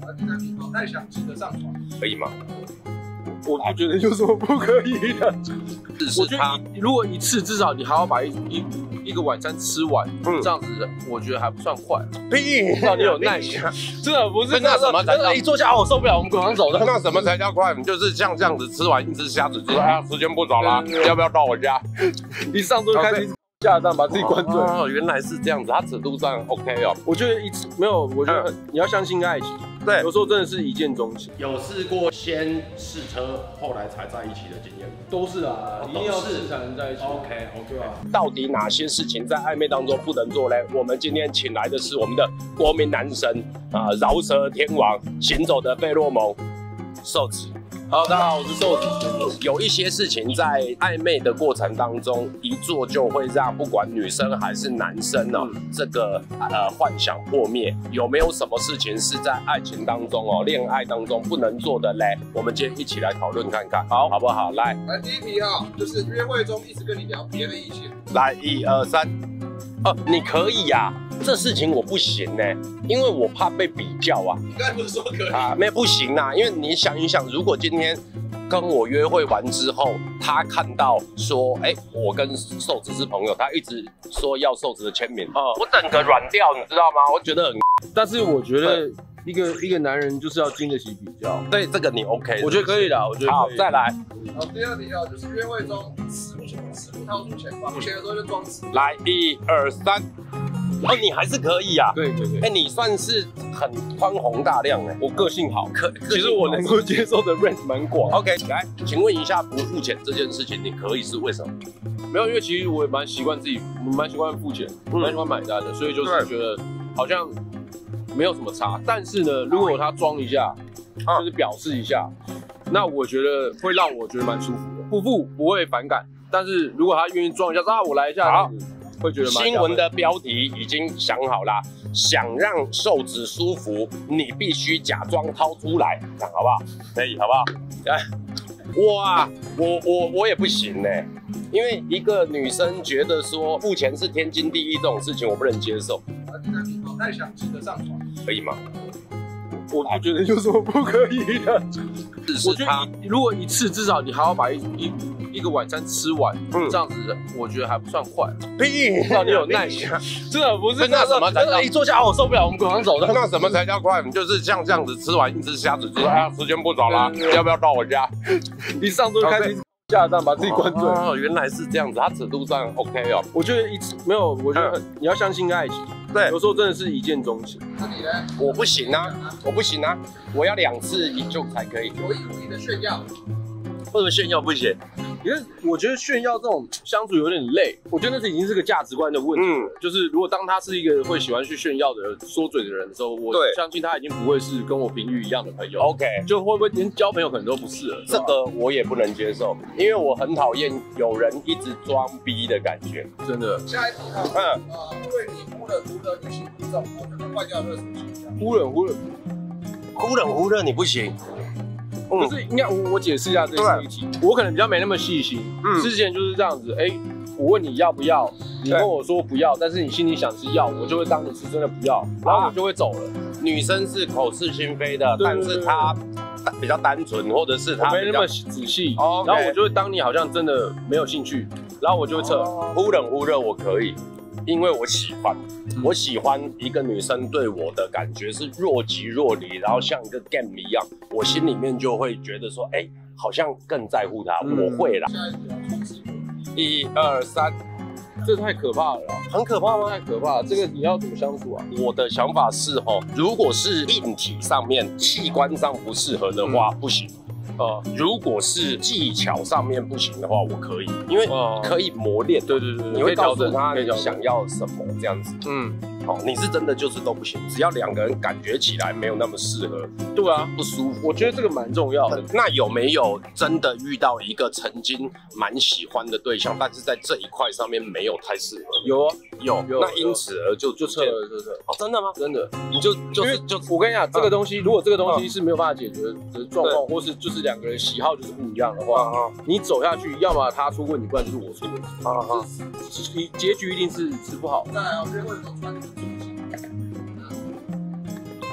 第三题，太想吃的上床， 可以吗？ 我不觉得有什么不可以的。我觉他得如果一次至少你还要把一个晚餐吃完，这样子我觉得还不算快。 屁， 让你有耐心，真的不是那什么才叫一坐下我受不了，我们赶快走的。 那什么才叫快？你就是像这样子吃完一只虾子，就说哎呀时间不早了，要不要到我家？ 一上桌就开始下蛋，把自己灌醉。 哦，原来是这样子，它尺度上 OK 哦。 我觉得没有，我觉得你要相信爱情。 对， 有时候真的是一见钟情。 有试过先试车，后来才在一起的经验？ 都是啊，一定要试才能在一起。 OK， 对吧？ 到底哪些事情在暧昧当中不能做嘞？我们今天请来的是我们的国民男神啊，饶舌天王，行走的费洛蒙，瘦子。 好，大家好，我是瘦子。 有一些事情在暧昧的过程当中，一做就会让不管女生还是男生呢，这个幻想破灭。有没有什么事情是在爱情当中哦，恋爱当中不能做的嘞？我们今天一起来讨论看看，好不好？来， 第一题哈，就是约会中一直跟你聊别的异性， 来1、2、3。哦，你可以呀、这事情我不行呢，因为我怕被比较啊。 你刚才不是说可以啊，没有不行啊，因为你想一想，如果今天跟我约会完之后，他看到说，哎，我跟瘦子是朋友，他一直说要瘦子的签名，我整个软掉，你知道吗？我觉得很， 但是我觉得一个男人就是要经得起比较。 对这个你 OK， 我觉得可以啦，我觉得好，再来。 好，第二题啊，就是约会中死不掏出钱，付钱的时候就装死。 来1、2、3。哦，你还是可以啊。 对。 哎，你算是很宽宏大量哎， 我个性好， 其实我能够接受的 range 蛮广。 OK， 来，请问一下，不付钱这件事情，你可以是为什么？ 没有，因为其实我也蛮习惯蛮习惯付钱，蛮喜欢买单的，所以就是觉得好像没有什么差。但是呢，如果他装一下，就是表示一下，那我觉得会让我觉得蛮舒服的。不付不会反感，但是如果他愿意装一下，我来一下，好，会觉得蛮。 新闻的标题已经想好啦，想让瘦子舒服，你必须假装掏出来，这样好不好？可以，好不好？来，哇，我也不行呢，因为一个女生觉得说付钱是天经地义这种事情，我不能接受。 第三题，太想吃的上床， 可以吗？ 我不觉得有什么不可以的。我觉得如果一次至少你还要把一个晚餐吃完，这样子我觉得还不算快。 屁， 让你有耐心，真的不是那什么才叫一坐下我受不了，我们赶快走的。 那什么才叫快？你就是像这样子吃完一只虾子，就说哎呀时间不早了，要不要到我家？ 一上桌就开始下蛋，把自己灌醉。 哦，原来是这样子，它尺度上 OK 哦。 我觉得没有，我觉得你要相信爱情。 对， 有时候真的是一见钟情。 那你呢？ 我不行啊，我要2次就才可以。 有意无意的炫耀， 为什么炫耀不行？ 因为我觉得炫耀这种相处有点累，我觉得那已经是个价值观的问题。就是如果当他是一个会喜欢去炫耀的人、说嘴的人的时候，我相信他已经不会是跟我频率一样的朋友。OK， 就会不会连交朋友可能都不适合？ 这个我也不能接受，因为我很讨厌有人一直装逼的感觉。真的。 下一题哈，因为你忽冷忽热，欲擒故纵，我就跟坏掉热水器一样。忽冷忽热， 你不行。 可是应该我解释一下这一题，我可能比较没那么细心。之前就是这样子，我问你要不要，你跟我说不要，但是你心里想是要，我就会当你是真的不要，然后我就会走了。 女生是口是心非的，但是她比较单纯，或者是她没那么仔细，然后我就会当你好像真的没有兴趣，然后我就会撤。 忽冷忽热我可以。因为我喜欢一个女生对我的感觉是若即若离，然后像一个 game 一样，我心里面就会觉得说，好像更在乎她，我会啦。1、2、3， 这太可怕了啦， 很可怕吗？ 太可怕了，这个你要怎么相处啊？ 我的想法是如果是硬体上面、器官上不适合的话，不行。如果是技巧上面不行的话，我可以，因为可以磨练。对，你会告诉他你想要什么这样子。你是真的就是都不行，只要2个人感觉起来没有那么适合， 对啊， 不舒服。 我觉得这个蛮重要的。 那有没有真的遇到一个曾经蛮喜欢的对象，但是在这一块上面没有太适合？ 有啊，有。那因此而就撤了，真的吗？ 真的， 你就我跟你讲，这个东西如果这个东西是没有办法解决的状况，或是就是2个人喜好就是不一样的话，你走下去，要么他出问题，不然就是我出问题。结局一定是不好。 再来约会中穿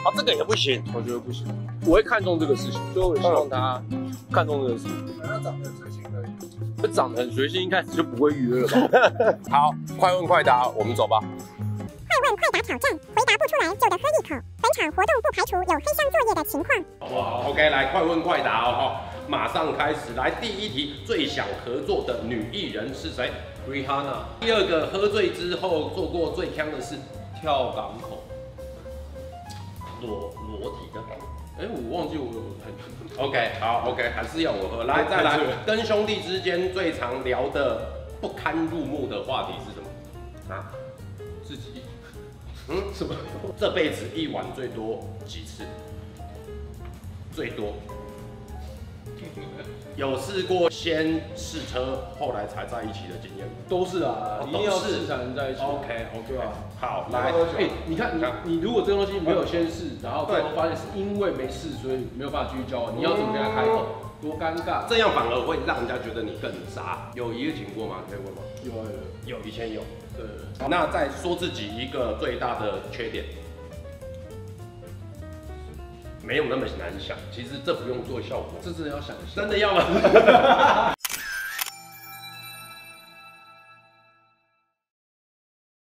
啊，这个也不行， 我觉得不行。我会看重这个事情，所以我希望他看重这个事情。 他长得随性而已。 他长得很随性，一开始就不会预约了吧？ 好，快问快答，我们走吧。 快问快答挑战，回答不出来就得喝一口。本场活动不排除有黑箱作业的情况。 哇 ，OK， 来快问快答哦，马上开始。来，第一题，最想合作的女艺人是谁 Rihanna。 第二个，喝醉之后做过最坑的事， 跳港口。 裸体的。 哎，我忘记我有 OK， 好 ，OK， 还是要我喝。来，再来，跟兄弟之间最常聊的不堪入目的话题是什么？啊？ 自己。 什么？这辈子一晚最多几次？最多。有试过先试车，后来才在一起的经验？ 都是啊，一定要试才能在一起。 OK， 对吧？ 好，来， 你看你如果这个东西没有先试，然后最后发现是因为没试，所以没有办法继续交往，你要怎么跟他开口？多尴尬！ 这样反而会让人家觉得你更渣。有一夜情过吗？可以问吗？ 有， 以前有。 对。 那再说自己一个最大的缺点。没有那么难想，其实这不用做效果， 这真的要想一下， 真的要吗？